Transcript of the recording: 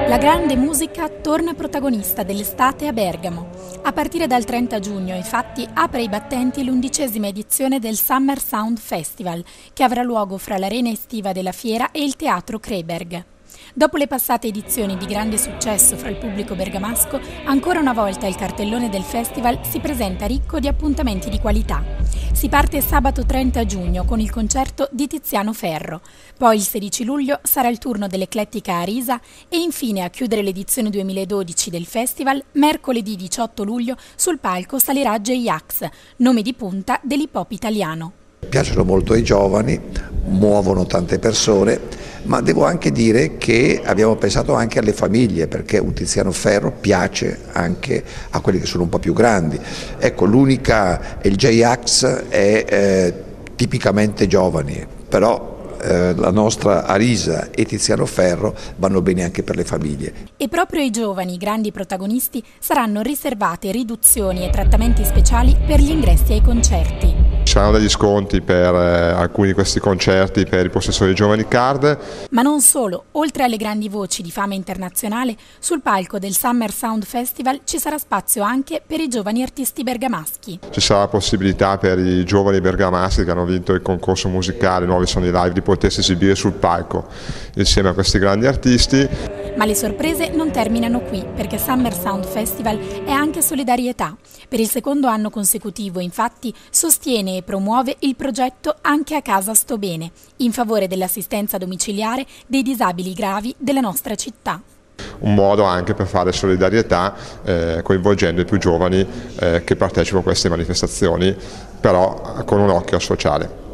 La grande musica torna protagonista dell'estate a Bergamo. A partire dal 30 giugno, infatti, apre i battenti l'11ª edizione del Summer Sound Festival, che avrà luogo fra l'arena estiva della fiera e il teatro Kreberg. Dopo le passate edizioni di grande successo fra il pubblico bergamasco, ancora una volta il cartellone del festival si presenta ricco di appuntamenti di qualità. Si parte sabato 30 giugno con il concerto di Tiziano Ferro, poi il 16 luglio sarà il turno dell'Eclettica Arisa e infine a chiudere l'edizione 2012 del festival, mercoledì 18 luglio sul palco salirà J-Ax, nome di punta dell'hip hop italiano. Piacciono molto ai giovani, muovono tante persone, ma devo anche dire che abbiamo pensato anche alle famiglie, perché un Tiziano Ferro piace anche a quelli che sono un po' più grandi. Ecco, il J-Ax è tipicamente giovani, però la nostra Arisa e Tiziano Ferro vanno bene anche per le famiglie. E proprio ai giovani, grandi protagonisti, saranno riservate riduzioni e trattamenti speciali per gli ingressi ai concerti. Ci saranno degli sconti per alcuni di questi concerti per i possessori di Giovani Card. Ma non solo, oltre alle grandi voci di fama internazionale, sul palco del Summer Sound Festival ci sarà spazio anche per i giovani artisti bergamaschi. Ci sarà la possibilità per i giovani bergamaschi che hanno vinto il concorso musicale Nuovi Suoni Live di potersi esibire sul palco insieme a questi grandi artisti. Ma le sorprese non terminano qui, perché Summer Sound Festival è anche solidarietà. Per il secondo anno consecutivo, infatti, sostiene e promuove il progetto Anche a casa sto bene, in favore dell'assistenza domiciliare dei disabili gravi della nostra città. Un modo anche per fare solidarietà coinvolgendo i più giovani che partecipano a queste manifestazioni, però con un occhio al sociale.